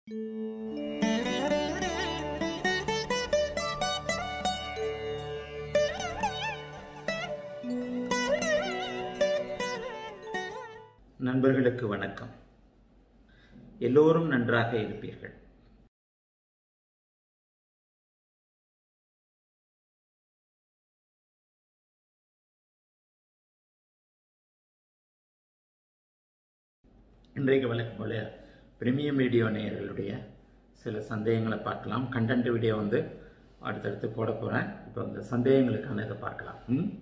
நண்பர்களுக்கு வணக்கம். எல்லோரும் நன்றாக இருப்பீர்கள். இன்றைக்கு வழக்கம் போல பிரீமியம் வீடியோ நேயர்களுடைய சில சந்தேகங்களை பார்க்கலாம். கண்டென்ட் வீடியோ அடுத்தடுத்து போட போகிறேன். இப்போ அந்த சந்தேகங்களுக்கான இதை பார்க்கலாம்.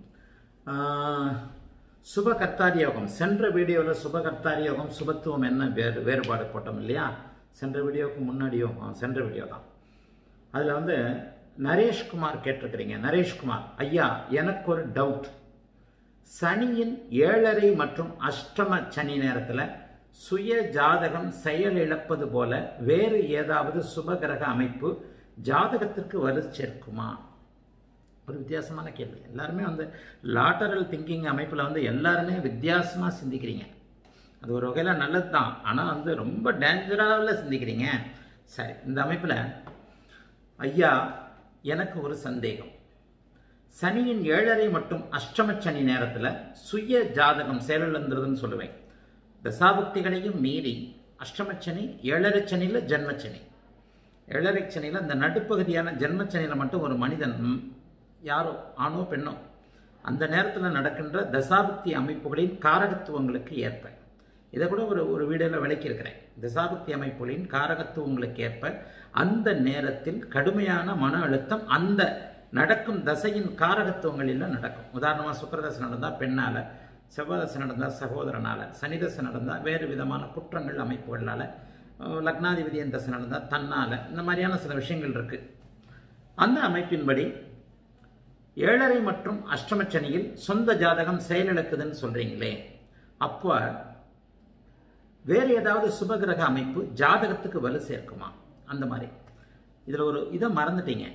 சுபகர்த்தாரி யோகம், சென்ற வீடியோவில் சுபகர்த்தாரி யோகம் சுபத்துவம் என்ன வேறுபாடு போட்டோம் இல்லையா? சென்ற வீடியோவுக்கு முன்னாடியும் சென்ற வீடியோ தான். அதில் நரேஷ்குமார் கேட்டிருக்கிறீங்க. நரேஷ்குமார் ஐயா, எனக்கு ஒரு டவுட். சனியின் 7.5 மற்றும் அஷ்டம சனி நேரத்தில் சுய ஜாதகம் செயல் இழப்பது போல வேறு ஏதாவது சுபகிரக அமைப்பு ஜாதகத்திற்கு வலு சேர்க்குமா? ஒரு வித்தியாசமான கேள்வி. எல்லாருமே லாட்டரல் திங்கிங் அமைப்பில் எல்லாருமே வித்தியாசமாக சிந்திக்கிறீங்க. அது ஒரு வகையில் நல்லது தான். ஆனால் ரொம்ப டேஞ்சராவில் சிந்திக்கிறீங்க. சரி, இந்த அமைப்பில் ஐயா, எனக்கு ஒரு சந்தேகம். சனியின் 7.5 மற்றும் அஷ்டம சனி நேரத்தில் சுய ஜாதகம் செயலிழந்துருதுன்னு சொல்லுவேன். தசாபக்திகளையும் மீறி அஷ்டமச்சனி 7.5 சனியில் ஜென்மச்சனி, 7.5 சனியில் அந்த நடுப்பகுதியான ஜென்மச்சனியில் மட்டும் ஒரு மனிதன், யாரோ ஆணோ பெண்ணோ, அந்த நேரத்தில் நடக்கின்ற தசாபக்தி அமைப்புகளின் காரகத்துவங்களுக்கு ஏற்ப, இதை கூட ஒரு வீடியோவில் விளக்கியிருக்கிறேன். தசாபக்தி அமைப்புகளின் காரகத்துவங்களுக்கு ஏற்ப அந்த நேரத்தில் கடுமையான மன அழுத்தம் அந்த நடக்கும் தசையின் காரகத்துவங்களில் நடக்கும். உதாரணமாக சுக்கிரதசை நடந்தால் பெண்ணால், செவ்வாதசை நடந்தால் சகோதரனால், சனிதசை நடந்தால் வேறு விதமான குற்றங்கள் அமைப்புகளால், லக்னாதிபதியின் தசை நடந்தால் தன்னால், இந்த மாதிரியான சில விஷயங்கள் இருக்குது. அந்த அமைப்பின்படி 7.5 மற்றும் அஷ்டமச்சனியில் சொந்த ஜாதகம் செயலிழக்குதுன்னு சொல்கிறீங்களே, அப்போ வேறு ஏதாவது சுபகிரக அமைப்பு ஜாதகத்துக்கு வலு சேர்க்குமா? அந்த மாதிரி இதில் ஒரு இதை மறந்துட்டீங்க.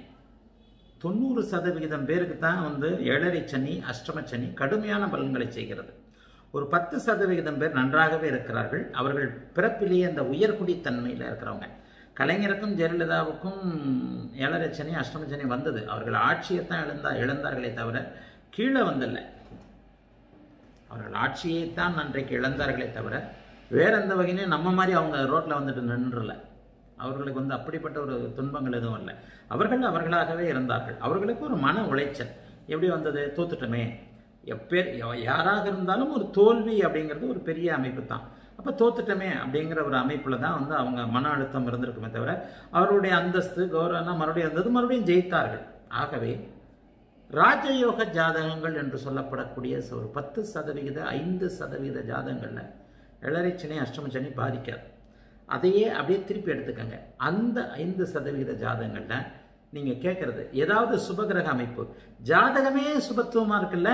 90% பேருக்கு தான் 7.5 சனி அஷ்டம சனி கடுமையான பலன்களை செய்கிறது. ஒரு 10% பேர் நன்றாகவே இருக்கிறார்கள். அவர்கள் பிறப்பிலேயே அந்த உயர்குடித்தன்மையில் இருக்கிறவங்க. கலைஞருக்கும் ஜெயலலிதாவுக்கும் 7.5 சனி அஷ்டம சனி வந்தது. அவர்கள் ஆட்சியை தான் இழந்தார்களே தவிர கீழே வந்தல்ல. அவர்கள் ஆட்சியை தான் அன்றைக்கு இழந்தார்களே தவிர வேற எந்த வகையிலையும் நம்ம மாதிரி அவங்க ரோட்டில் நின்றுல. அவர்களுக்கு அப்படிப்பட்ட ஒரு துன்பங்கள் எதுவும் இல்லை. அவர்கள் அவர்களாகவே இருந்தார்கள். அவர்களுக்கு ஒரு மன உளைச்சல் எப்படி வந்தது? தோத்துட்டோமே. யாராக இருந்தாலும் ஒரு தோல்வி அப்படிங்கிறது ஒரு பெரிய அமைப்பு தான். அப்போ தோத்துட்டோமே அப்படிங்கிற ஒரு அமைப்பில் தான் அவங்க மன அழுத்தம் இருந்திருக்குமே தவிர அவருடைய அந்தஸ்து கௌரவம் மறுபடியும் இருந்தது, மறுபடியும் ஜெயித்தார்கள். ஆகவே ராஜயோக ஜாதகங்கள் என்று சொல்லப்படக்கூடிய ஒரு 10% 5% ஜாதகங்களில் 7.5 சனி அஷ்டம சனி பாதிக்காது. அதையே அப்படியே திருப்பி எடுத்துக்கங்க. அந்த 5% ஜாதகங்கள்ல நீங்க கேட்கறது ஏதாவது சுபகிரக அமைப்பு, ஜாதகமே சுபத்துவமா இருக்குல்ல.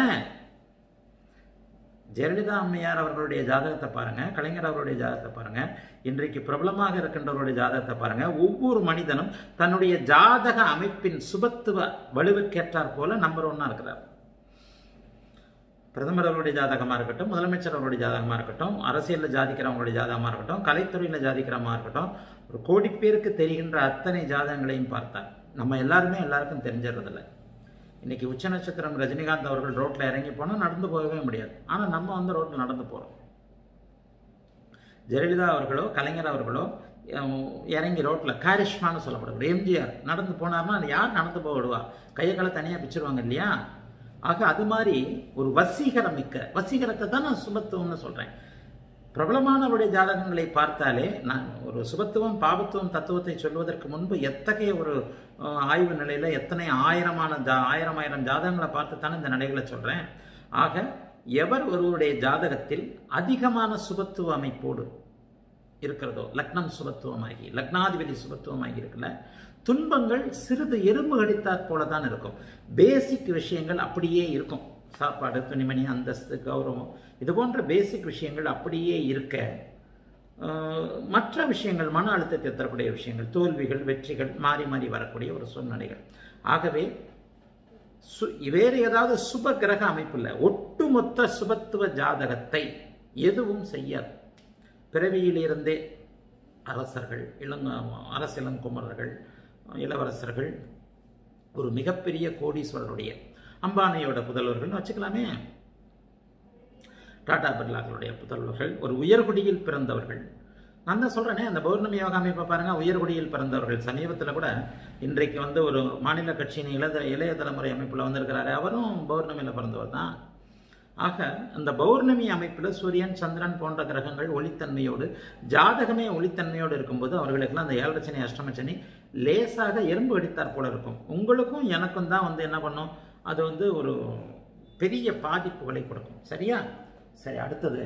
ஜெயலலிதா அம்மையார் அவர்களுடைய ஜாதகத்தை பாருங்க, கலைஞர் அவருடைய ஜாதகத்தை பாருங்க, இன்றைக்கு பிரபலமாக இருக்கின்றவருடைய ஜாதகத்தை பாருங்க. ஒவ்வொரு மனிதனும் தன்னுடைய ஜாதக அமைப்பின் சுபத்துவ வலுவுக்கேற்றார் போல நம்பர் 1 இருக்கிறார். பிரதமர் அவருடைய ஜாதகமாக இருக்கட்டும், முதலமைச்சர் அவருடைய ஜாதகமாக இருக்கட்டும், அரசியலில் ஜாதிக்கிறவங்களுடைய ஜாதகமாக இருக்கட்டும், கலைத்துறையில் ஜாதிக்கிறமாக இருக்கட்டும், ஒரு கோடி பேருக்கு தெரிகின்ற அத்தனை ஜாதகங்களையும் பார்த்தார். நம்ம எல்லாருக்கும் தெரிஞ்சிடறதில்ல. இன்னைக்கு உச்ச நட்சத்திரம் ரஜினிகாந்த் அவர்கள் ரோட்டில் இறங்கி போனால் நடந்து போகவே முடியாது. ஆனால் நம்ம ரோட்டில் நடந்து போகிறோம். ஜெயலலிதா அவர்களோ கலைஞர் அவர்களோ இறங்கி ரோட்டில் காரிஷ்மான்னு சொல்லப்படக்கூடிய எம்ஜிஆர் நடந்து போனார்னா யார் நடந்து போக விடுவா? கையை காலை தனியாக பிச்சிருவாங்க இல்லையா? ஆக அது மாதிரி ஒரு வசீகரத்தை தான் நான் சுபத்துவம்னு சொல்றேன். பிரபலமானவருடைய ஜாதகங்களை பார்த்தாலே நான் ஒரு சுபத்துவம் பாபத்துவம் தத்துவத்தை சொல்வதற்கு முன்பு எத்தகைய ஒரு ஆய்வு நிலையில எத்தனை ஆயிரம் ஜாதகங்களை பார்த்து தானே இந்த நிலைகளை சொல்றேன். ஆக எவர் ஒருவருடைய ஜாதகத்தில் அதிகமான சுபத்துவ அமைப்போடு இருக்கிறதோ, லக்னம் சுபத்துவமாகி லக்னாதிபதி சுபத்துவமாகி இருக்குல்ல, துன்பங்கள் சிறிது எறும்பு கடித்தாற் போலதான் இருக்கும். பேசிக் விஷயங்கள் அப்படியே இருக்கும். சாப்பாடு, துணிமணி, அந்தஸ்து, கௌரவம், இது போன்ற பேசிக் விஷயங்கள் அப்படியே இருக்க, மற்ற விஷயங்கள் மன அழுத்தத்தை தரக்கூடிய விஷயங்கள், தோல்விகள், வெற்றிகள் மாறி மாறி வரக்கூடிய ஒரு சூழ்நிலைகள். ஆகவே வேறு ஏதாவது சுப கிரக அமைப்பு இல்லை. ஒட்டுமொத்த சுபத்துவ ஜாதகத்தை எதுவும் செய்யாது. பிறவியிலிருந்தே அரசர்கள், அரசியலங்குமரர்கள், இளவரசர்கள், ஒரு மிகப்பெரிய கோடீஸ்வரருடைய அம்பானியோட புதல்வர்கள்னு வச்சுக்கலாமே, டாடா பிர்லாக்களுடைய புதல்வர்கள், ஒரு உயர்குடியில் பிறந்தவர்கள். நான் தான் சொல்கிறேனே, அந்த பௌர்ணமி யோகா அமைப்பை பாருங்கள், உயர்குடியில் பிறந்தவர்கள். சமீபத்தில் கூட இன்றைக்கு வந்து ஒரு மாநில கட்சியின் இளைய தலைமுறை அமைப்பில் வந்திருக்கிறாரு, அவரும் பௌர்ணமியில் பிறந்தவர் தான். ஆக அந்த பௌர்ணமி அமைப்பில் சூரியன், சந்திரன் போன்ற கிரகங்கள் ஒளித்தன்மையோடு, ஜாதகமே ஒளித்தன்மையோடு இருக்கும்போது அவர்களுக்கெல்லாம் அந்த 7 சனி, அஷ்டம சனி லேசாக எறும்பு அடித்தார் போல இருக்கும். உங்களுக்கும் எனக்கும் தான் வந்து என்ன பண்ணும், அது வந்து ஒரு பெரிய பாதிப்புகளை கொடுக்கும். சரியா? சரி, அடுத்தது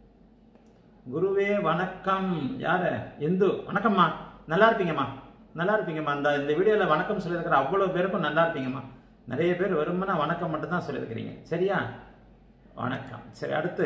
குருவே வணக்கம். யாரு? இந்து. வணக்கம்மா, நல்லா இருப்பீங்கம்மா, நல்லா இருப்பீங்கம்மா. இந்த வீடியோவில் வணக்கம் சொல்லியிருக்கிற அவ்வளோ பேருக்கும் நல்லா இருப்பீங்கம்மா. நிறைய பேர் வெறுமனா வணக்கம் மட்டும்தான் சொல்லியிருக்கிறீங்க. சரியா? வணக்கம். சரி, அடுத்து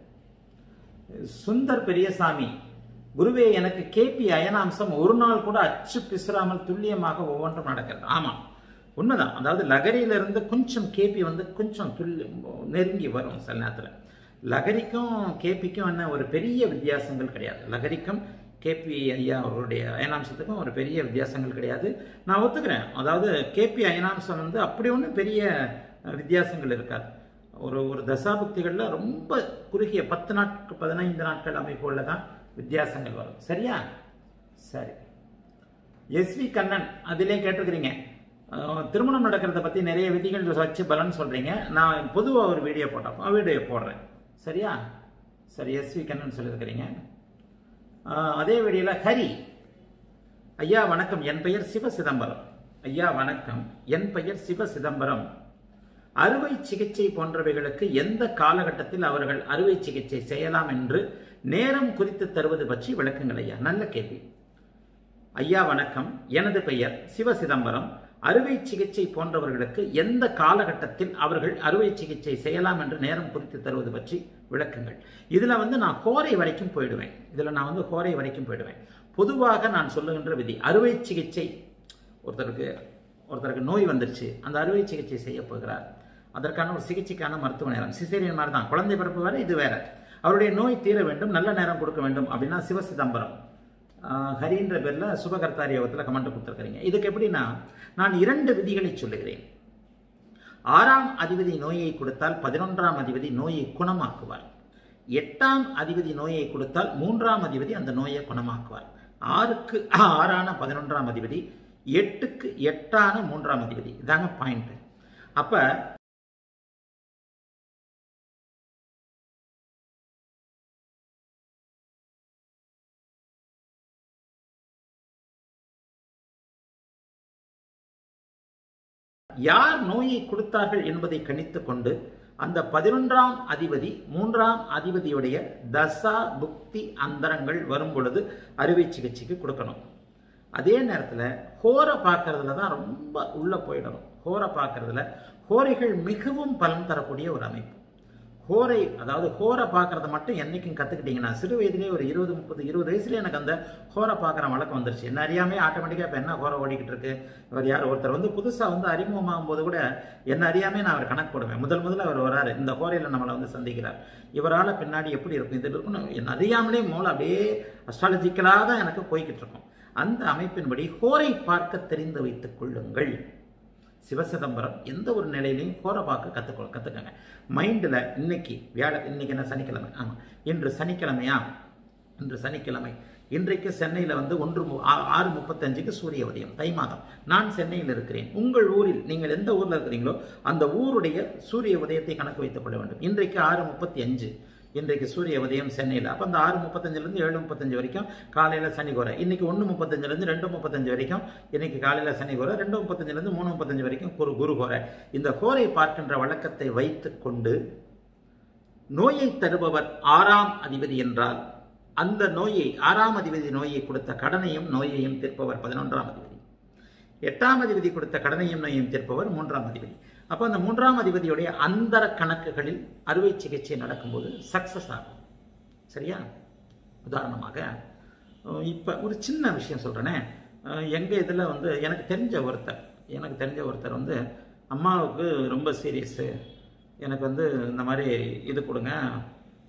சுந்தர் பெரியசாமி. குருவே, எனக்கு கேபி அயனாம்சம் ஒரு நாள் கூட அச்சு பிசுறாமல் துல்லியமாக ஒவ்வொன்றும் நடக்கிறது. ஆமாம், உண்மைதான். அதாவது லகரியிலிருந்து கொஞ்சம் கேபி வந்து கொஞ்சம் நெருங்கி வரும் சில நேரத்தில். லகரிக்கும் கேபிக்கும் என்ன ஒரு பெரிய வித்தியாசங்கள் கிடையாது. லகரிக்கும் கேபி ஐயா அவருடைய அயனாம்சத்துக்கும் ஒரு பெரிய வித்தியாசங்கள் கிடையாது. நான் ஒத்துக்கிறேன். அதாவது கேபி அயனாம்சம் வந்து அப்படி ஒன்றும் பெரிய வித்தியாசங்கள் இருக்காது. ஒரு தசாபுக்திகளில் ரொம்ப குறுகிய 10 நாட்கள் 15 நாட்கள் அமைப்புகளில் தான் வித்தியாசங்கள் வரும். சரியா? சரி, எஸ்வி கண்ணன் அதிலே கேட்டிருக்கிறீங்க, திருமணம் நடக்கிறத பற்றி நிறைய விதிகள் வச்சு பலன் சொல்கிறீங்க. நான் பொதுவாக ஒரு வீடியோ போடுறேன். சரியா? சரி, எஸ்வி கண்ணன் சொல்லியிருக்கிறீங்க. அதே வீடியோவில் ஹரி ஐயா வணக்கம், என் பெயர் சிவ சிதம்பரம். ஐயா வணக்கம், என் பெயர் சிவ சிதம்பரம். அறுவை சிகிச்சை போன்றவைகளுக்கு எந்த காலகட்டத்தில் அவர்கள் அறுவை சிகிச்சை செய்யலாம் என்று நேரம் குறித்து தருவது பற்றி விளக்குங்கள் ஐயா. நல்ல கேள்வி. ஐயா வணக்கம், எனது பெயர் சிவ சிதம்பரம். அறுவை சிகிச்சை போன்றவர்களுக்கு எந்த காலகட்டத்தில் அவர்கள் அறுவை சிகிச்சை செய்யலாம் என்று நேரம் குறித்து தருவது பற்றி விளக்குங்கள். இதில் வந்து நான் ஹோரை வரைக்கும் போயிடுவேன். பொதுவாக நான் சொல்லுகின்ற விதி, அறுவை சிகிச்சை ஒருத்தருக்கு நோய் வந்துருச்சு, அந்த அறுவை சிகிச்சை செய்ய போகிறார், அதற்கான ஒரு சிகிச்சைக்கான மருத்துவ நேரம் சிசேரியன் மாதிரி தான். குழந்தை பிறப்பு வேற, இது வேற. அவருடைய நோய் தீர வேண்டும், நல்ல நேரம் கொடுக்க வேண்டும் அப்படின்னா சிவ சிதம்பரம் ஹரின்ற பேரில் சுபகர்த்தாரி யோகத்தில் கமெண்ட் கொடுத்துருக்கிறீங்க. இதுக்கு எப்படின்னா, நான் 2 விதிகளை சொல்லுகிறேன். 6ஆம் அதிபதி நோயை கொடுத்தால் 11ஆம் அதிபதி நோயை குணமாக்குவார். 8ஆம் அதிபதி நோயை கொடுத்தால் 3ஆம் அதிபதி அந்த நோயை குணமாக்குவார். 6க்கு 6ஆன 11ஆம் அதிபதி, 8க்கு 8ஆன 3ஆம் அதிபதி. இதாங்க பாயிண்ட். அப்ப யார் நோயை கொடுத்தார்கள் என்பதை கணித்துக் கொண்டு அந்த 11ஆம் அதிபதி 3ஆம் அதிபதியுடைய தசா புக்தி அந்தரங்கள் வரும் பொழுது அறுவை சிகிச்சைக்கு கொடுக்கணும். அதே நேரத்தில் ஹோரை பார்க்கறதுல தான் ரொம்ப உள்ள போயிடணும். ஹோரை பார்க்கறதுல ஹோரைகள் மிகவும் பலன் தரக்கூடிய ஒரு அமைப்பு. ஹோரை பார்க்கறத மட்டும் என்னைக்கும் கற்றுக்கிட்டீங்கன்னா, சிறு வயதிலே ஒரு 20 வயசுலேயே எனக்கு அந்த ஹோரை பார்க்குற வழக்கம் வந்துருச்சு. என்ன அறியாமே ஆட்டோமேட்டிக்காக இப்போ என்ன ஹோரை ஓடிக்கிட்டு இருக்கு. ஒருத்தர் வந்து புதுசாக வந்து அறிமுகமாகும் போது கூட என்ன அறியாமே நான் அவர் கணக்கு போடுவேன். முதல்ல அவர் வராரு, இந்த ஹோரையில் நம்மளை வந்து சந்திக்கிறார், இவரால் பின்னாடி எப்படி இருக்கும், இது இருக்கும், என்ன அறியாமலே மூலம் அப்படியே அஸ்ட்ராலஜிக்கலாக தான் எனக்கு போய்கிட்டு இருக்கும். அந்த அமைப்பின்படி ஹோரை பார்க்க தெரிந்து வைத்துக் கொள்ளுங்கள். சிவசிதம்பரம் எந்த ஒரு நிலையிலையும் ஹோரை பார்க்க கற்றுக்கங்க. மைண்டில் இன்னைக்கு என்ன சனிக்கிழமை? ஆமாம், இன்று சனிக்கிழமை. இன்றைக்கு சென்னையில் வந்து 6:35க்கு சூரிய உதயம், தை மாதம். நான் சென்னையில் இருக்கிறேன். உங்கள் ஊரில் நீங்கள் எந்த ஊரில் இருக்கிறீங்களோ அந்த ஊருடைய சூரிய உதயத்தை கணக்கு வைத்துக் கொள்ள வேண்டும். இன்றைக்கு 6:35 இன்றைக்கு சூரிய உதயம் சென்னையில். அப்போ அந்த 6:35லேருந்து 7:35 வரைக்கும் காலையில் சனி கோரை. இன்னைக்கு 1:35லேருந்து 2:35 வரைக்கும் இன்னைக்கு காலையில் சனி கோரை. 2:35லேருந்து 3:35 வரைக்கும் குரு கோரை. இந்த கோரை பார்க்கின்ற வழக்கத்தை வைத்துக் கொண்டு நோயை தருபவர் 6ஆம் அதிபதி என்றால் அந்த நோயை 6ஆம் அதிபதி நோயை கொடுத்த கடனையும் நோயையும் தீர்ப்பவர் 11ஆம் அதிபதி. 8ஆம் அதிபதி கொடுத்த கடனையும் நோயையும் தீர்ப்பவர் 3ஆம் அதிபதி. அப்போ அந்த 3ஆம் அதிபதியுடைய அந்தர கணக்குகளில் அறுவை சிகிச்சை நடக்கும்போது சக்சஸ் ஆகும். சரியா? உதாரணமாக இப்போ ஒரு சின்ன விஷயம் சொல்கிறேனே. எங்கள் இதில் வந்து எனக்கு தெரிஞ்ச ஒருத்தர் வந்து அம்மாவுக்கு ரொம்ப சீரியஸு, எனக்கு வந்து இந்த மாதிரி இது கொடுங்க,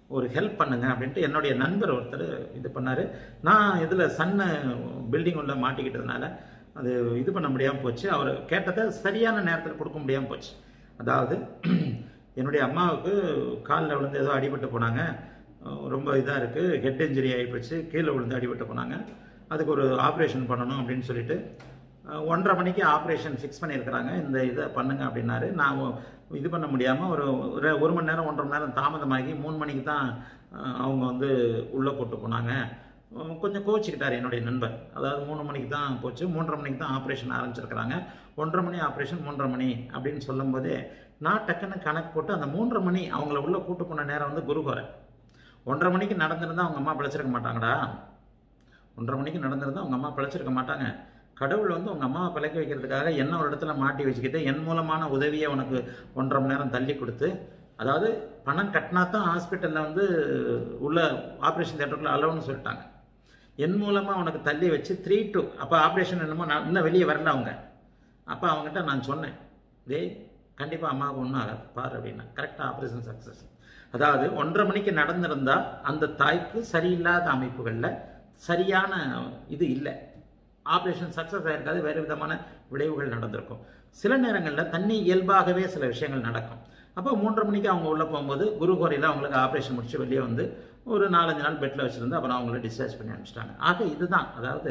ஒரு ஹெல்ப் பண்ணுங்க அப்படின்ட்டு என்னுடைய நண்பர் ஒருத்தர் இது பண்ணார். நான் இதில் சன்னு பில்டிங் உள்ள மாட்டிக்கிட்டதுனால அது இது பண்ண முடியாமல் போச்சு. அவர் கேட்டதை சரியான நேரத்தில் கொடுக்க முடியாமல் போச்சு. அதாவது என்னுடைய அம்மாவுக்கு காலில் விழுந்து ஏதோ அடிபட்டு போனாங்க, ரொம்ப இதாக இருக்குது, ஹெட் இன்ஜுரி ஆகிப்போச்சு, கீழே விழுந்து அடிபட்டு போனாங்க, அதுக்கு ஒரு ஆப்ரேஷன் பண்ணணும் அப்படின்னு சொல்லிட்டு 1:30 மணிக்கு ஆப்ரேஷன் ஃபிக்ஸ் பண்ணியிருக்கிறாங்க, இந்த இதை பண்ணுங்க அப்படின்னாரு. நான் இது பண்ண முடியாமல் ஒரு மணி நேரம் 1.5 மணி நேரம் தாமதமாகி 3 மணிக்கு தான் அவங்க வந்து உள்ளே கூட்டு போனாங்க. கொஞ்சம் கோச்சிக்கிட்டார் என்னுடைய நண்பர். அதாவது 3 மணிக்கு தான் போச்சு, 3:30 மணிக்கு தான் ஆப்ரேஷன் ஆரம்பிச்சிருக்கிறாங்க, 1:30 மணி ஆப்ரேஷன், 3:30 மணி அப்படின்னு சொல்லும் போதே நான் டக்குன்னு கணக்கு போட்டு அந்த 3:30 மணி அவங்கள உள்ளே கூட்டு போன நேரம் வந்து குருஹோரை. 1:30 மணிக்கு நடந்திருந்தால் அவங்க அம்மா பிழைச்சிருக்க மாட்டாங்கடா. 1:30 மணிக்கு நடந்திருந்தால் அவங்க அம்மா பிழைச்சிருக்க மாட்டாங்க. கடவுள் வந்து உங்கள் அம்மாவை பிழைக்க வைக்கிறதுக்காக என்ன ஒரு இடத்துல மாட்டி வச்சுக்கிட்டு என் மூலமான உதவியை உனக்கு 1:30 மணி நேரம் தள்ளி கொடுத்து, அதாவது பணம் கட்டினா தான் ஹாஸ்பிட்டலில் வந்து உள்ள ஆப்ரேஷன் தியேட்டருக்குள்ள அலோன்னு சொல்லிட்டாங்க. என் மூலமாக உனக்கு தள்ளி வச்சு 3 to அப்போ ஆப்ரேஷன் என்னமோ நான் இன்னும் வெளியே வரல அவங்க. அப்போ அவங்ககிட்ட நான் சொன்னேன், டேய் கண்டிப்பாக அம்மாவுக்கு ஒன்றும் ஆகாது பாரு அப்படின்னா. கரெக்டாக ஆப்ரேஷன் சக்ஸஸ். அதாவது 1:30 மணிக்கு நடந்திருந்தால் அந்த தாய்க்கு சரியில்லாத அமைப்புகளில் சரியான இது இல்லை, ஆப்ரேஷன் சக்ஸஸ் ஆகிருக்காது, வேறு விதமான விளைவுகள் நடந்திருக்கும். சில நேரங்களில் தண்ணி இயல்பாகவே சில விஷயங்கள் நடக்கும். அப்போ 3:30 மணிக்கு அவங்க உள்ளே போகும்போது குருஹோரையில் அவங்களுக்கு ஆப்ரேஷன் முடிச்சு வெளியே வந்து ஒரு 4-5 நாள் பெட்டில் வச்சுருந்து அப்புறம் அவங்கள டிஸ்சார்ஜ் பண்ணி அனுப்பிச்சிட்டாங்க. ஆக இதுதான், அதாவது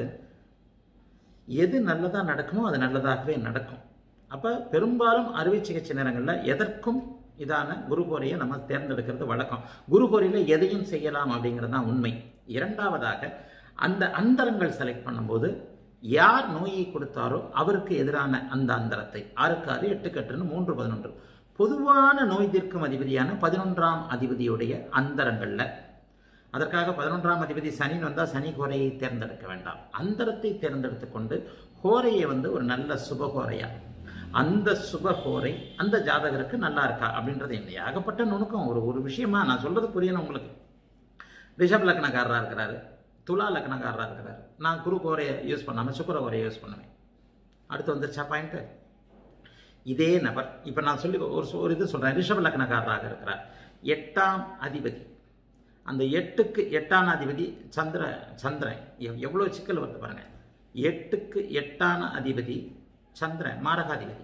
எது நல்லதாக நடக்குமோ அது நல்லதாகவே நடக்கும். அப்போ பெரும்பாலும் அறுவை சிகிச்சை நேரங்களில் எதற்கும் இதான குருஹோரையை நம்ம தேர்ந்தெடுக்கிறது வழக்கம். குருஹோரையில் எதையும் செய்யலாம் அப்படிங்கிறது தான் உண்மை. இரண்டாவதாக அந்த அந்தரங்கள் செலக்ட் பண்ணும்போது யார் நோயை கொடுத்தாரோ அவருக்கு எதிரான அந்த அந்தரத்தை 6-6, 8-8, 3-11 பொதுவான நோய் தீர்க்கும் அதிபதியான 11ஆம் அதிபதியுடைய அந்தரங்களில், அதற்காக 11ஆம் அதிபதி சனின்னு வந்தால் சனி ஹோரையை தேர்ந்தெடுக்க வேண்டாம், அந்தரத்தை தேர்ந்தெடுத்து கொண்டு ஹோரையை வந்து ஒரு நல்ல சுபஹோரையா, அந்த சுபஹோரை அந்த ஜாதகருக்கு நல்லா இருக்கா அப்படின்றது என்ன ஏகப்பட்ட நுணுக்கம். ஒரு விஷயமா நான் சொல்றது புரியணும் உங்களுக்கு. ரிஷப் லக்னக்காரராக இருக்கிறாரு, துலா லக்னக்காரராக இருக்கிறாரு, நான் குரு ஹோரையை யூஸ் பண்ணாமல் சுக்கிர ஹோரையை யூஸ் பண்ணுவேன். அடுத்து வந்துருச்சா பாயிண்ட். இதே நபர் இப்போ நான் சொல்லி ஒரு இது சொல்கிறேன். ரிஷப லக்னக்காரராக இருக்கிறார், 8ஆம் அதிபதி, அந்த 8க்கு 8ஆன அதிபதி சந்திரன் எவ்வளோ சிக்கல் வருது பாருங்க. 8க்கு 8ஆன அதிபதி சந்திரன் மாரகாதிபதி,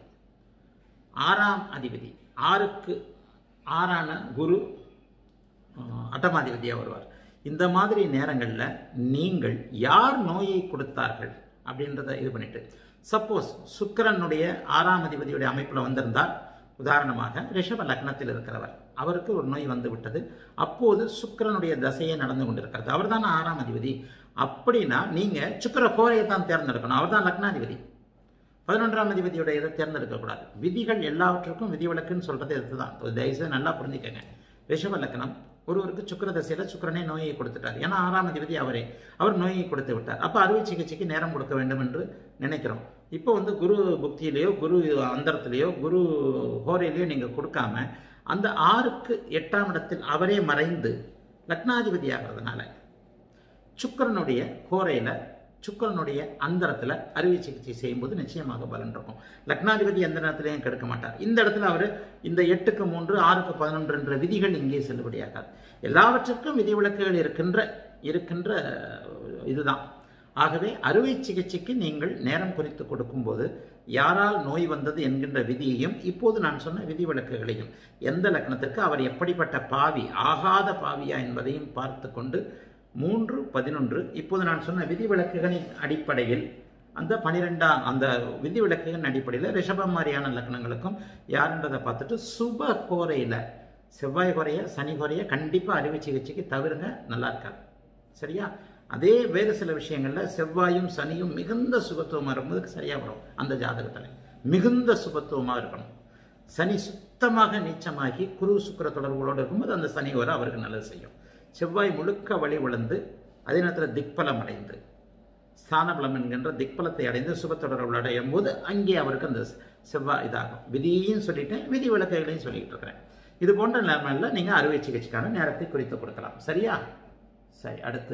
6ஆம் அதிபதி 6க்கு 6ஆன குரு அட்டமாதிபதியாக வருவார். இந்த மாதிரி நேரங்களில் நீங்கள் யார் நோயை கொடுத்தார்கள் அப்படின்றத இது பண்ணிட்டு, சப்போஸ் சுக்கிரனுடைய 6ஆம் அதிபதியுடைய அமைப்பில் வந்திருந்தால், உதாரணமாக ரிஷப லக்னத்தில் இருக்கிறவர் அவருக்கு ஒரு நோய் வந்து விட்டது, அப்போது சுக்கிரனுடைய தசையே நடந்து கொண்டிருக்கிறது, அவர் தான் 6ஆம் அதிபதி. அப்படின்னா நீங்கள் சுக்கிர ஹோரையை தான் தேர்ந்தெடுக்கணும், அவர் தான் லக்னாதிபதி. 11ஆம் அதிபதியோட இதை தேர்ந்தெடுக்கக்கூடாது. விதிகள் எல்லாவற்றுக்கும் விதிவிலக்குன்னு சொல்றது இதுதான். தயவுசெய்து நல்லா புரிஞ்சுக்கங்க. ரிஷப லக்னம் ஒருவருக்கு சுக்கிர தசையில் சுக்கிரனே நோயை கொடுத்துட்டார். ஏன்னா 6ஆம் அதிபதி அவர் நோயை கொடுத்து விட்டார். அப்போ அறுவை சிகிச்சைக்கு நேரம் கொடுக்க வேண்டும் என்று நினைக்கிறோம். இப்போ வந்து குரு புக்தியிலேயோ குரு அந்தரத்திலேயோ குரு ஹோரையிலேயோ நீங்கள் கொடுக்காம அந்த 6க்கு 8ஆம் இடத்தில் அவரே மறைந்து லக்னாதிபதி ஆகிறதுனால சுக்கிரனுடைய ஹோரையில் சுக்கிரனுடைய அந்தரத்தில் அறுவை சிகிச்சை செய்யும்போது நிச்சயமாக பலன் இருக்கும். லக்னாதிபதி எந்த நேரத்திலையும் கெடுக்க மாட்டார். இந்த இடத்துல அவர் இந்த 8க்கு 3, 6க்கு 11 என்ற விதிகள் இங்கே செல்லுபடியாகாது. எல்லாவற்றுக்கும் விதிவிலக்குகள் இருக்கின்ற இதுதான். ஆகவே அறுவை சிகிச்சைக்கு நீங்கள் நேரம் குறித்து கொடுக்கும்போது யாரால் நோய் வந்தது என்கின்ற விதியையும் இப்போது நான் சொன்ன விதிவிலக்குகளையும், எந்த லக்னத்திற்கு அவர் எப்படிப்பட்ட பாவி, ஆகாத பாவியா என்பதையும் பார்த்து கொண்டு 3-11 இப்போது நான் சொன்ன விதிவிலக்குகளின் அடிப்படையில் அந்த 12ஆம் அந்த விதிவிலக்குகளின் அடிப்படையில் ரிஷபம் மாதிரியான லக்னங்களுக்கும் யாருன்றதை பார்த்துட்டு சுப ஹோரையில் செவ்வாய் ஹோரைய சனி ஹோரைய கண்டிப்பாக அறுவை சிகிச்சைக்கு தவிருங்க, நல்லா இருக்காது. சரியா? அதே வேறு சில விஷயங்களில் செவ்வாயும் சனியும் மிகுந்த சுபத்துவமாக இருக்கும்போது சரியாக வரும். அந்த ஜாதகத்தில் மிகுந்த சுபத்துவமாக இருக்கணும். சனி சுத்தமாக நீச்சமாகி குரு சுக்கிர தொடர்புகளோடு இருக்கும்போது அந்த சனி ஹோரை அவருக்கு நல்லது செய்யும். செவ்வாய் முழுக்க வழி விழுந்து அதே நேரத்தில் திக்பலம் அடைந்து ஸ்தானபலம் என்கின்ற திக்பலத்தை அடைந்து சுபத்தொடர்பு அடையும் போது அங்கே அவருக்கு அந்த செவ்வாய் இதாகும். விதியையும் சொல்லிட்டேன், விதி விலக்குகளையும் சொல்லிக்கிட்டு இருக்கிறேன். இது போன்ற நிலைமையில் நீங்கள் அறுவை சிகிச்சைக்கான நேரத்தை குறித்து கொடுக்கலாம். சரியா? சரி, அடுத்து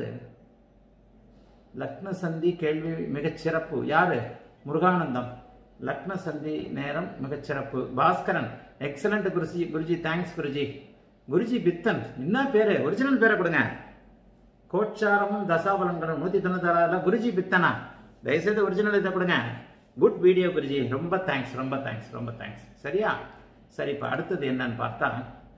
லக்ன சந்தி கேள்வி மிகச்சிறப்பு. யாரு? முருகானந்தம். லக்ன சந்தி நேரம் மிகச்சிறப்பு. Bhaskaran excellent Guruji, thanks Guruji. குருஜி பித்தன் என்ன பேரு, ஒரிஜினல் பேரை கொடுங்க. கோச்சாரமும் தசாபலன்களும் 196 குருஜி பித்தனா, தயவுசெய்து ஒரிஜினல் இதை கொடுங்க. குட் வீடியோ குருஜி, ரொம்ப தேங்க்ஸ் ரொம்ப தேங்க்ஸ் ரொம்ப தேங்க்ஸ். சரியா? சரி, இப்போ அடுத்தது என்னன்னு பார்த்தா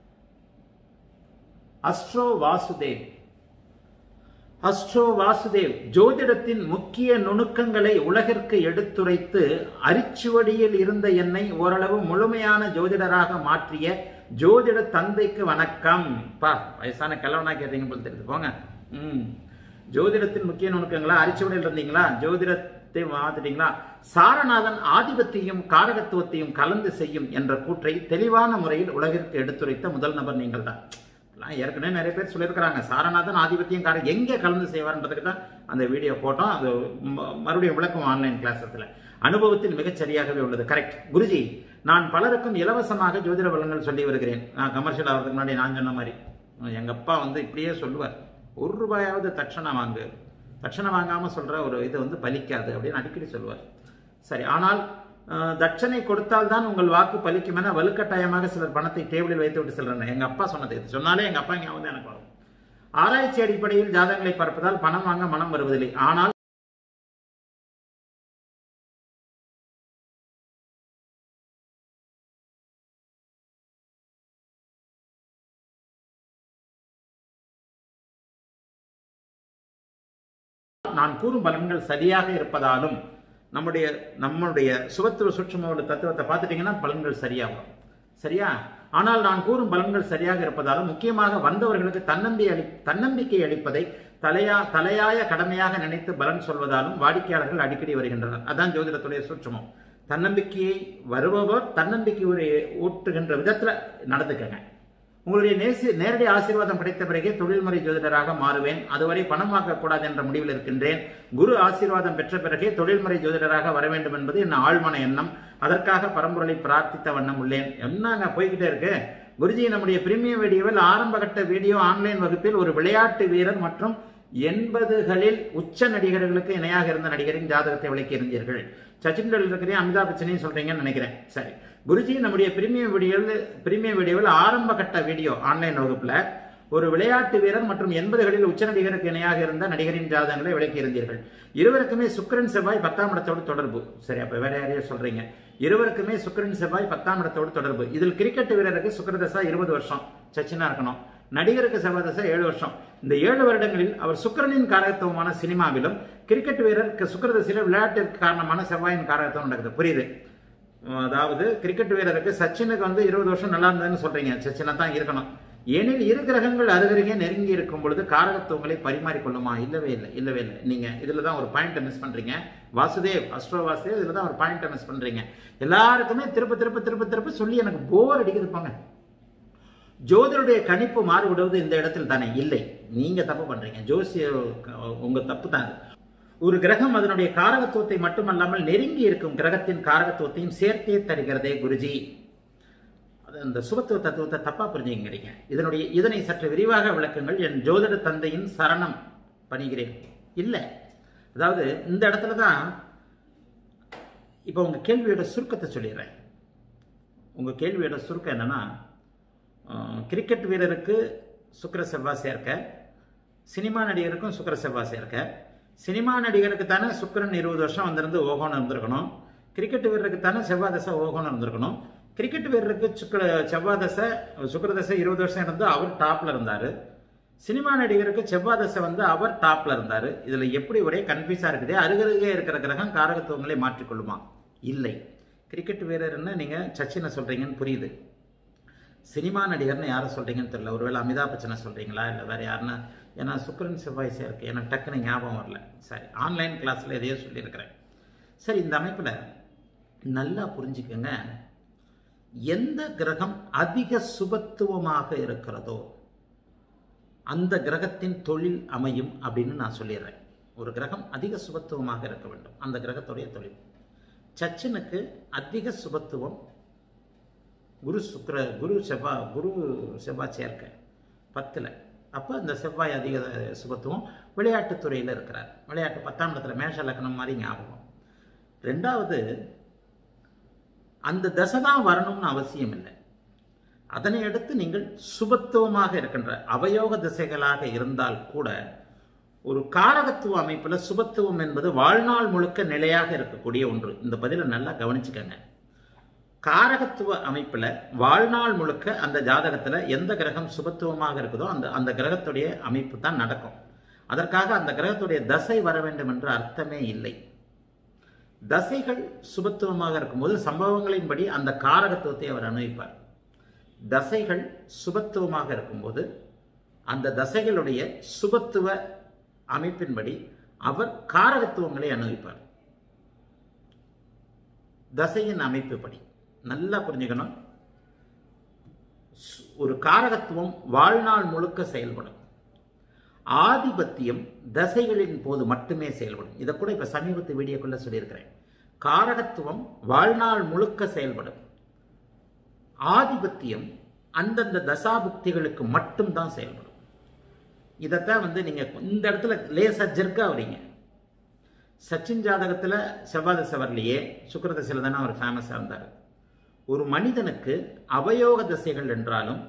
அஸ்ட்ரோ வாசுதேவ். அஸ்ட்ரோ வாசுதேவ் ஜோதிடத்தின் முக்கிய நுணுக்கங்களை உலகிற்கு எடுத்துரைத்து அரிச்சுவடியில் இருந்த என்னை ஓரளவு முழுமையான ஜோதிடராக மாற்றிய ஜோதிட தந்தைக்கு வணக்கம். பா, வயசான கிழவனா கேட்டீங்க போல தெரியுது, போங்க. ஜோதிடத்தின் முக்கிய நுணுக்கங்களா, அரிச்சுவடியில் இருந்தீங்களா, ஜோதிடத்தை மாத்திட்டீங்களா? சாரநாதன் ஆதிபத்தியம் காரகத்துவத்தையும் கலந்து செய்யும் என்ற கூற்றை தெளிவான முறையில் உலகிற்கு எடுத்துரைத்த முதல் நபர் நீங்கள் தான். ஏற்கனவே நிறைய பேர் சொல்லியிருக்கிறாங்க, சாரநாதன் ஆதிபத்தியம் எங்கே கலந்து செய்வார்ன்றதுக்கு தான் அந்த வீடியோ போட்டோம். அது மறுபடியும் விளக்கம் ஆன்லைன் கிளாஸஸ்ல. அனுபவத்தில் மிகச் சரியாகவே உள்ளது. கரெக்ட் குருஜி, நான் பலருக்கும் இலவசமாக ஜோதிட பலன்கள் சொல்லி வருகிறேன். நான் கமர்ஷியல் ஆகிறதுக்கு முன்னாடி நான் சொன்ன மாதிரி எங்க அப்பா இப்படியே சொல்லுவார், ₹1 தட்சணை வாங்கு, தட்சணை வாங்காம சொல்ற ஒரு இது பலிக்காது அப்படின்னு அடிக்கடி சொல்லுவார். சரி, ஆனால் தட்சணை கொடுத்தால் தான் உங்கள் வாக்கு பலிக்கும் என வலுக்கட்டாயமாக சிலர் பணத்தை டேபிளில் வைத்து விட்டு செல்றாங்க. எங்க அப்பா சொன்னது, இது சொன்னாலே எங்க அப்பா இங்க எனக்கு வரும். ஆராய்ச்சி அடிப்படையில் ஜாதகங்களை பார்ப்பதால் பணம் வாங்க மனம் வருவதில்லை. ஆனால் நான் கூறும் பலன்கள் சரியாக இருப்பதாலும் நம்முடைய சுபத்துவ சூட்சும தத்துவத்தை பார்த்துட்டீங்கன்னா பலன்கள் சரியாகும். சரியா? ஆனால் நான் கூறும் பலன்கள் சரியாக இருப்பதாலும் முக்கியமாக வந்தவர்களுக்கு தன்னம்பிக்கை அளிப்பதை தலையாய கடமையாக நினைத்து பலன் சொல்வதாலும் வாடிக்கையாளர்கள் அடிக்கடி வருகின்றனர். அதான் ஜோதிடத்துடைய சூட்சுமம். தன்னம்பிக்கையை வருபவர் தன்னம்பிக்கை ஊட்டுகின்ற விதத்துல நடந்துக்கங்க. உங்களுடைய நேரடி ஆசீர்வாதம் கிடைத்த பிறகே தொழில்முறை ஜோதிடராக மாறுவேன். அதுவரை பணம் வாங்கக்கூடாது என்ற முடிவில் இருக்கின்றேன். குரு ஆசீர்வாதம் பெற்ற பிறகே தொழில்முறை ஜோதிடராக வர வேண்டும் என்பது என் ஆழ்மன எண்ணம். அதற்காக பரம்பொருளை பிரார்த்தித்த வண்ணம் உள்ளேன். என்னங்க போய்கிட்டே இருக்கு குருஜி. நம்முடைய பிரீமியம் வீடியோவில் ஆரம்பகட்ட வீடியோ ஆன்லைன் வகுப்பில் ஒரு விளையாட்டு வீரர் மற்றும் 80களில் உச்ச நடிகர்களுக்கு இணையாக இருந்த நடிகரின் ஜாதகத்தை விளக்கி இருந்தீர்கள். சச்சின் டெண்டுல்கரையும் அமிதாப் பச்சனையும் சொல்றீங்கன்னு நினைக்கிறேன். சரி குருஜி, நம்முடைய பிரீமியம் வீடியோவில் ஆரம்ப கட்ட வீடியோ ஆன்லைன் வகுப்புல ஒரு விளையாட்டு வீரர் மற்றும் 80களில் உச்ச நடிகருக்கு இணையாக இருந்த நடிகரின் ஜாதகங்களை விளக்கி இருந்தீர்கள். இருவருக்குமே சுக்கிரன் செவ்வாய் 10ஆம் இடத்தோடு தொடர்பு. சரி, அப்ப வேற யாரையோ சொல்றீங்க. இருவருக்குமே சுக்கிரன் செவ்வாய் 10ஆம் இடத்தோடு தொடர்பு. இதில் கிரிக்கெட் வீரருக்கு சுக்கிரதசா 20 வருஷம் சச்சினா இருக்கணும். நடிகருக்கு செவ்வாய் தசை 7 வருஷம். இந்த 7 வருடங்களில் அவர் சுக்கிரனின் காரகத்துவமான சினிமாவிலும், கிரிக்கெட் வீரருக்கு சுக்கிரதசையில விளையாட்டிற்கு காரணமான செவ்வாயின் காரகத்துவம் நடக்குது. புரியுது? அதாவது கிரிக்கெட் வீரருக்கு சச்சினுக்கு 20 வருஷம் நல்லா இருந்ததுன்னு சொல்றீங்க. சச்சினா தான் இருக்கணும். ஏனில் இரு கிரகங்கள் அருகருகே நெருங்கி இருக்கும் பொழுது காரகத்துவங்களை பரிமாறிக்கொள்ளுமா? இல்லவே இல்லை. நீங்க இதுலதான் ஒரு பாயிண்ட் மிஸ் பண்றீங்க. வாசுதேவ், அஸ்ட்ரோ வாசுதேவ், இதுலதான் ஒரு பாயிண்ட் மிஸ் பண்றீங்க. எல்லாருக்குமே திருப்ப சொல்லி எனக்கு போர் அடிக்குது. போங்க, ஜோதிடருடைய கணிப்பு மாறுபடுவது இந்த இடத்தில் தானே? இல்லை, நீங்க தப்பு பண்றீங்க. ஜோசிய உங்க தப்பு தான். ஒரு கிரகம் அதனுடைய காரகத்துவத்தை மட்டுமல்லாமல் நெருங்கி இருக்கும் கிரகத்தின் காரகத்துவத்தையும் சேர்த்தே தருகிறதே குருஜி. அந்த சுபத்துவ தத்துவத்தை தப்பா புரிஞ்சுக்கிறீங்க. இதனை சற்று விரிவாக விளக்குங்கள். என் ஜோதிட தந்தையின் சரணம் பணிகிறேன். இல்லை, அதாவது இந்த இடத்துலதான் இப்ப உங்க கேள்வியோட சுருக்கத்தை சொல்லிடுறேன். உங்க கேள்வியோட சுருக்கம் என்னன்னா, கிரிக்கெட் வீரருக்கு சுக்கிர செவ்வாய் சேர்க்க, சினிமா நடிகருக்கும் சுக்கிர செவ்வாய் சேர்க்க. சினிமா நடிகருக்கு தானே சுக்கிரன் 20 வருஷம் வந்திருந்து ஓகோன்னு இருந்திருக்கணும். கிரிக்கெட் வீரருக்கு தானே செவ்வாய் தசை ஓகோன்னு இருந்திருக்கணும். கிரிக்கெட் வீரருக்கு செவ்வாய் தசை சுக்கிர தசை 20 வருஷம் இருந்து அவர் டாப்ல இருந்தாரு. சினிமா நடிகருக்கு செவ்வாய் தசை அவர் டாப்ல இருந்தாரு. இதுல எப்படி ஒரே கன்ஃபியூஸா இருக்குது. அருகருகே இருக்கிற கிரகம் காரகத்துவங்களை மாற்றிக்கொள்ளுமா? இல்லை. கிரிக்கெட் வீரர்னு நீங்க சச்சினை சொல்றீங்கன்னு புரியுது. சினிமா நடிகர்னு யாரை சொல்றீங்கன்னு தெரியல. ஒருவேளை அமிதாப் பச்சனை சொல்றீங்களா, இல்லை வேற யாருன்னா? ஏன்னா சுக்கிரன் செவ்வாய் சேர்க்கு எனக்கு டக்குன்னு ஞாபகம் வரல. சரி, ஆன்லைன் கிளாஸ்ல எதையோ சொல்லியிருக்கிறேன். சரி, இந்த அமைப்புல நல்லா புரிஞ்சுக்கங்க. எந்த கிரகம் அதிக சுபத்துவமாக இருக்கிறதோ அந்த கிரகத்தின் தொழில் அமையும் அப்படின்னு நான் சொல்லிடுறேன். ஒரு கிரகம் அதிக சுபத்துவமாக இருக்க வேண்டும், அந்த கிரகத்துடைய தொழில். சச்சினுக்கு அதிக சுபத்துவம் குரு செவ்வாய் சேர்க்க 10ல். அப்போ இந்த செவ்வாய் அதிக சுபத்துவம் விளையாட்டுத்துறையில் இருக்கிறார். விளையாட்டு 10ஆம் இடத்துல மேஷ லக்னம் மாதிரி ஞாபகம். ரெண்டாவது, அந்த தசை தான் வரணும்னு அவசியம் இல்லை. அதனை அடுத்து நீங்கள் சுபத்துவமாக இருக்கின்ற அவயோக திசைகளாக இருந்தால் கூட ஒரு காரகத்துவ அமைப்புல சுபத்துவம் என்பது வாழ்நாள் முழுக்க நிலையாக இருக்கக்கூடிய ஒன்று. இந்த பதிலை நல்லா கவனிச்சுக்கங்க. காரகத்துவ அமைப்புல வாழ்நாள் முழுக்க அந்த ஜாதகத்துல எந்த கிரகம் சுபத்துவமாக இருக்குதோ அந்த கிரகத்துடைய அமைப்பு தான் நடக்கும். அதற்காக அந்த கிரகத்துடைய தசை வர வேண்டும் என்ற அர்த்தமே இல்லை. தசைகள் சுபத்துவமாக இருக்கும்போது சம்பவங்களின்படி அந்த காரகத்துவத்தை அவர் அனுபவிப்பார். தசைகள் சுபத்துவமாக இருக்கும்போது அந்த தசைகளுடைய சுபத்துவ அமைப்பின்படி அவர் காரகத்துவங்களை அனுபவிப்பார். தசையின் அமைப்பு படி நல்லா புரிஞ்சுக்கணும். ஒரு காரகத்துவம் வாழ்நாள் முழுக்க செயல்படும். ஆதிபத்தியம் தசைகளின் போது மட்டுமே செயல்படும். இதை கூட இப்ப சமீபத்து வீடியோக்குள்ள சொல்லியிருக்கிறேன். காரகத்துவம் வாழ்நாள் முழுக்க செயல்படும். ஆதிபத்தியம் அந்தந்த தசாபுக்திகளுக்கு மட்டும்தான் செயல்படும். இதைத்தான் நீங்க இந்த இடத்துல லேசா ஜெர்க்கா வரீங்க. சச்சின் ஜாதகத்துல செவ்வாய் தசை வரலையே, சுக்கிர தசையில தானே அவர் ஃபேமஸா இருந்தார். ஒரு மனிதனுக்கு அவயோக தசைகள் என்றாலும்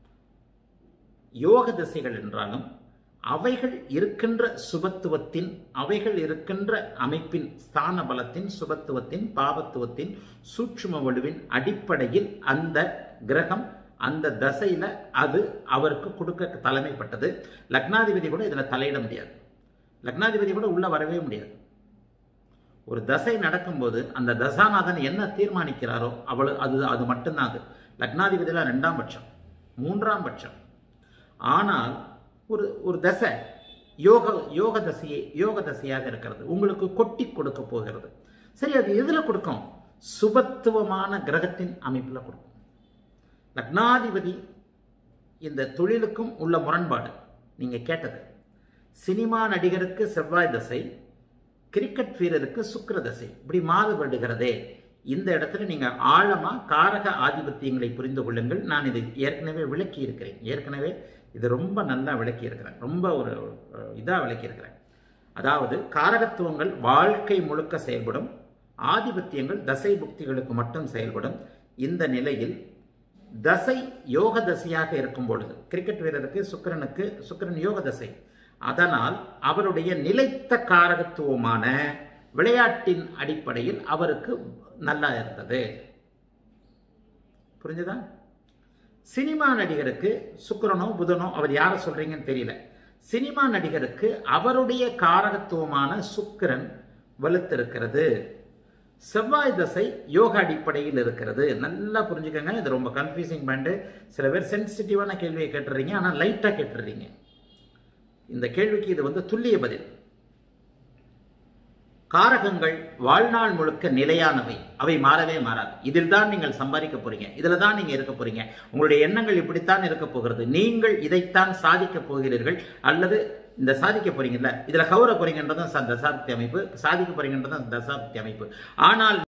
யோக தசைகள் என்றாலும் அவைகள் இருக்கின்ற சுபத்துவத்தின், அவைகள் இருக்கின்ற அமைப்பின், ஸ்தான பலத்தின், சுபத்துவத்தின், பாவத்துவத்தின், சூட்சும வலுவின் அடிப்படையில் அந்த கிரகம் அந்த தசையில அது அவருக்கு கொடுக்க தலைமைப்பட்டது. லக்னாதிபதி கூட இதுல தலையிட முடியாது. லக்னாதிபதி கூட உள்ள வரவே முடியாது. ஒரு தசை நடக்கும்போது அந்த தசாநாதன் என்ன தீர்மானிக்கிறாரோ அது மட்டும்தான். அது லக்னாதிபதியில 2ஆம் பட்சம், 3ஆம் பட்சம். ஆனால் ஒரு தசை யோக தசையாக இருக்கிறது, உங்களுக்கு கொட்டி கொடுக்க போகிறது. சரி, அது எதுல கொடுக்கும்? சுபத்துவமான கிரகத்தின் அமைப்புல கொடுக்கும். லக்னாதிபதி இந்த தொழிலுக்கும் உள்ள முரண்பாடு நீங்க கேட்டது. சினிமா நடிகருக்கு செவ்வாய் தசை, கிரிக்கெட் வீரருக்கு சுக்கிர தசை, இப்படி மாறுபடுகிறதே. இந்த இடத்துல நீங்க ஆழமா காரக ஆதிபத்தியங்களை புரிந்து கொள்ளுங்கள். நான் இதை ஏற்கனவே விளக்கி இருக்கிறேன். இது ரொம்ப நல்லா விளக்கி இருக்கிறேன். ரொம்ப ஒரு இதா விளக்கி இருக்கிறேன். அதாவது காரகத்துவங்கள் வாழ்க்கை முழுக்க செயல்படும். ஆதிபத்தியங்கள் தசை புக்திகளுக்கு மட்டும் செயல்படும். இந்த நிலையில் தசை யோக தசையாக இருக்கும் பொழுது கிரிக்கெட் வீரருக்கு சுக்கிரன் யோக தசை. அதனால் அவருடைய நிலைத்த காரகத்துவமான விளையாட்டின் அடிப்படையில் அவருக்கு நல்லா இருந்தது. புரிஞ்சுதா? சினிமா நடிகருக்கு சுக்கிரனோ புதனோ, அவர் யாரை சொல்றீங்கன்னு தெரியல. சினிமா நடிகருக்கு அவருடைய காரகத்துவமான சுக்கிரன் வலுத்திருக்கிறது. செவ்வாய் தசை யோக அடிப்படையில் இருக்கிறது. நல்லா புரிஞ்சுக்கங்க. இது ரொம்ப கன்ஃபியூசிங் பண்ணு. சில பேர் சென்சிட்டிவான கேள்வியை கேட்டுறீங்க, ஆனா லைட்டா கேட்டுறீங்க. இந்த கேள்விக்கு இது துல்லிய பதில். காரகங்கள் வாழ்நாள் முழுக்க நிலையானவை, அவை மாறவே மாறாது. இதில் தான் நீங்கள் சம்பாதிக்க போறீங்க, இதுல தான் நீங்க இருக்க போறீங்க. உங்களுடைய எண்ணங்கள் இப்படித்தான் இருக்க போகிறது. நீங்கள் இதைத்தான் சாதிக்க போகிறீர்கள், அல்லது இந்த சாதிக்க போறீங்கல்ல, இதுல கௌர போறீங்கன்றதும் தசாப்தி அமைப்பு, சாதிக்க போறீங்கன்றதும் தசாப்தி அமைப்பு. ஆனால்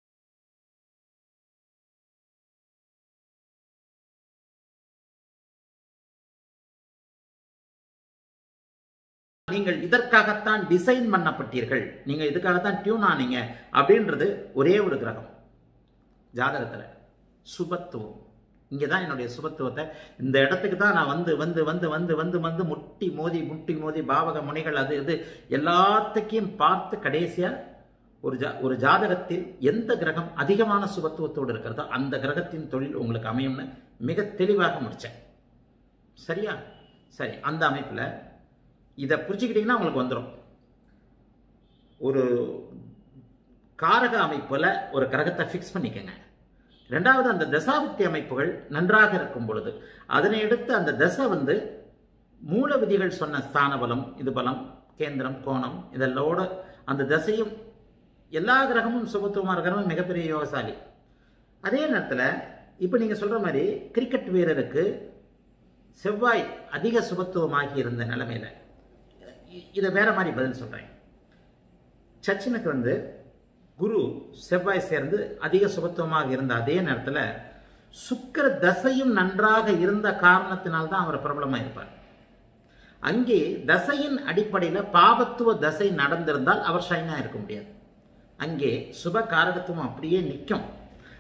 நீங்கள் இதற்காகத்தான் டிசைன் பண்ணப்பட்டீர்கள், நீங்க இதுக்காகத்தான் டியூன் ஆனீங்க அப்படின்றது ஒரே ஒரு கிரகம் ஜாதகத்துல சுபத்துவம். இங்கதான் என்னுடைய சுபத்துவத்தை, இந்த இடத்துக்கு தான் நான் வந்து வந்து வந்து வந்து வந்து வந்து முட்டி மோதி பாவக முனிகள் அது இது எல்லாத்துக்கையும் பார்த்து கடைசியா ஒரு ஜாதகத்தில் எந்த கிரகம் அதிகமான சுபத்துவத்தோடு இருக்கிறதோ அந்த கிரகத்தின் தொழில் உங்களுக்கு அமையும்னு மிக தெளிவாக முடிச்சேன். சரியா? சரி, அந்த அமைப்புல இதை புரிஞ்சுக்கிட்டீங்கன்னா உங்களுக்கு வந்துடும். ஒரு காரக அமைப்புல ஒரு கிரகத்தை ஃபிக்ஸ் பண்ணிக்கங்க. ரெண்டாவது, அந்த தசாபுக்தி அமைப்புகள் நன்றாக இருக்கும் பொழுது அதனை எடுத்து அந்த தசை மூல விதிகள் சொன்ன ஸ்தான பலம், இது பலம், கேந்திரம், கோணம், இதெல்லோட அந்த தசையும் எல்லா கிரகமும் சுபத்துவமா இருக்கிறவங்க மிகப்பெரிய யோகசாலி. அதே நேரத்தில் இப்போ நீங்க சொல்ற மாதிரி கிரிக்கெட் வீரருக்கு செவ்வாய் அதிக சுபத்துவமாகி இருந்த நிலைமையில இதை வேற மாதிரி பதில் சொல்றேன். சச்சினுக்கு குரு செவ்வாய் சேர்ந்து அதிக சுபத்துவமாக இருந்த அதே நேரத்தில் சுக்கிர தசையும் நன்றாக இருந்த காரணத்தினால்தான் அவர் பிரபலமாக இருப்பார். அங்கே தசையின் அடிப்படையில் பாவத்துவ தசை நடந்திருந்தால் அவர் ஷைனா இருக்க முடியாது. அங்கே சுப காரகத்துவம் அப்படியே நிற்கும்.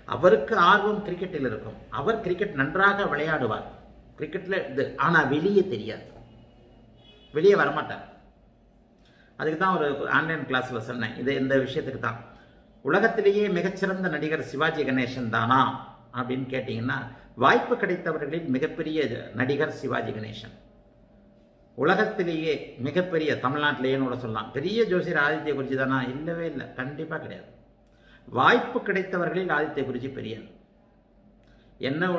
அவருக்கு ஆர்வம் கிரிக்கெட்டில் இருக்கும். அவர் கிரிக்கெட் நன்றாக விளையாடுவார். கிரிக்கெட்ல இது, ஆனா வெளியே தெரியாது, வெளியே வரமாட்டார். அதுக்கு தான் ஒரு ஆன்லைன் கிளாஸ்ல சொன்னேன், இது இந்த விஷயத்துக்கு தான். உலகத்திலேயே மிகச்சிறந்த நடிகர் சிவாஜி கணேசன் தானா அப்படின்னு கேட்டீங்கன்னா, வாய்ப்பு கிடைத்தவர்களில் மிகப்பெரிய நடிகர் சிவாஜி கணேசன். உலகத்திலேயே மிகப்பெரிய, தமிழ்நாட்டிலேயே கூட சொல்லலாம், பெரிய ஜோசியர் ஆதித்ய குருஜி தானா? இல்லவே இல்லை, கண்டிப்பா கிடையாது. வாய்ப்பு கிடைத்தவர்களில் ஆதித்ய குருஜி பெரியவர். என்னை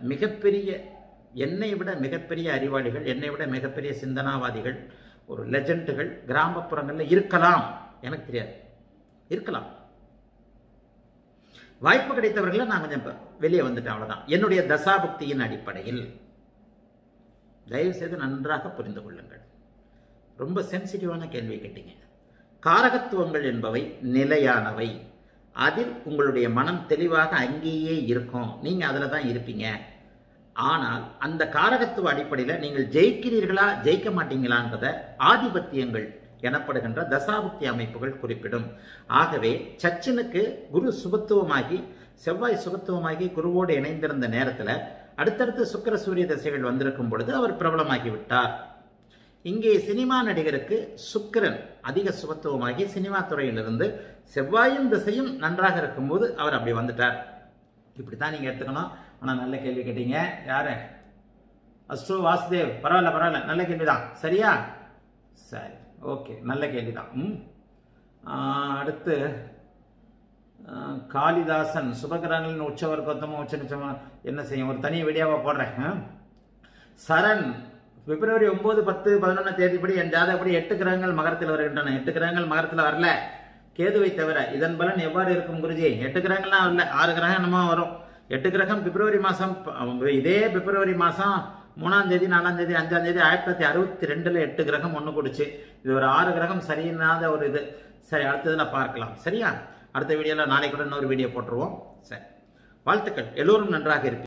விட மிகப்பெரிய அறிவாளிகள், என்னை விட மிகப்பெரிய சிந்தனாவாதிகள், ஒரு லெஜண்டுகள் கிராமப்புறங்களில் இருக்கலாம், எனக்கு தெரியாது, இருக்கலாம். வாய்ப்பு கிடைத்தவர்கள் நான் கொஞ்சம் வெளியே வந்துட்டேன், அவ்வளவுதான். என்னுடைய தசாபுக்தியின் அடிப்படையில் தயவு செய்து நன்றாக புரிந்து கொள்ளுங்கள். ரொம்ப சென்சிட்டிவான கேள்வி கேட்டீங்க. காரகத்துவங்கள் என்பவை நிலையானவை. அதில் உங்களுடைய மனம் தெளிவாக அங்கேயே இருக்கும், நீங்க அதுல தான் இருப்பீங்க. ஆனால் அந்த காரகத்துவ அடிப்படையில் நீங்கள் ஜெயிக்கிறீர்களா ஜெயிக்க மாட்டீங்களான்றத ஆதிபத்தியங்கள் எனப்படுகின்ற தசாபுக்தி அமைப்புகள் குறிப்பிடும். ஆகவே சச்சினுக்கு குரு சுபத்துவமாகி, செவ்வாய் சுபத்துவமாகி குருவோடு இணைந்திருந்த நேரத்தில் அடுத்தடுத்து சுக்கிர சூரிய திசைகள் வந்திருக்கும் பொழுது அவர் பிரபலமாகி விட்டார். இங்கே சினிமா நடிகருக்கு சுக்கிரன் அதிக சுபத்துவமாகி சினிமா துறையிலிருந்து செவ்வாயும் திசையும் நன்றாக இருக்கும்போது அவர் அப்படி வந்துட்டார். இப்படித்தான் நீங்க எடுத்துக்கணும். ஆனா நல்ல கேள்வி கேட்டீங்க. யாரு? அஸ்ட்ரோ வாசுதேவ். பரவாயில்ல, நல்ல கேள்விதான். சரியா? சரி, ஓகே, நல்ல கேள்விதான். அடுத்து காளிதாசன், சுபகிரகங்களின் உச்சவர்க்கத்தமும் உச்ச நிச்சயமா என்ன செய்யும்? ஒரு தனி வீடியோவா போடுறேன். சரண், பிப்ரவரி 9, 10, 11 தேதிப்படி என் ஜாதகப்படி 8 கிரகங்கள் மகரத்தில் வருகின்றன. 8 கிரகங்கள் மகரத்தில் வரல, கேதுவை தவிர. இதன் பலன் எவ்வாறு இருக்கும் குருஜி? 8 கிரகங்கள்லாம் வரல, 6 கிரகம் என்னமோ வரும். 8 கிரகம் பிப்ரவரி மாசம், இதே பிப்ரவரி மாசம் 3ஆம் தேதி, 4ஆம் தேதி, 5ஆம் தேதி 1962 8 கிரகம் ஒண்ணு கூடுச்சு. இது ஒரு 6 கிரகம் சரியில்லாத ஒரு இது. சரி, அடுத்ததுல பார்க்கலாம். சரியா? அடுத்த வீடியோல நாளைக்கு கூட இன்னொரு வீடியோ போட்டுருவோம். சரி, வாழ்த்துக்கள். எல்லோரும் நன்றாக இருப்பீங்க.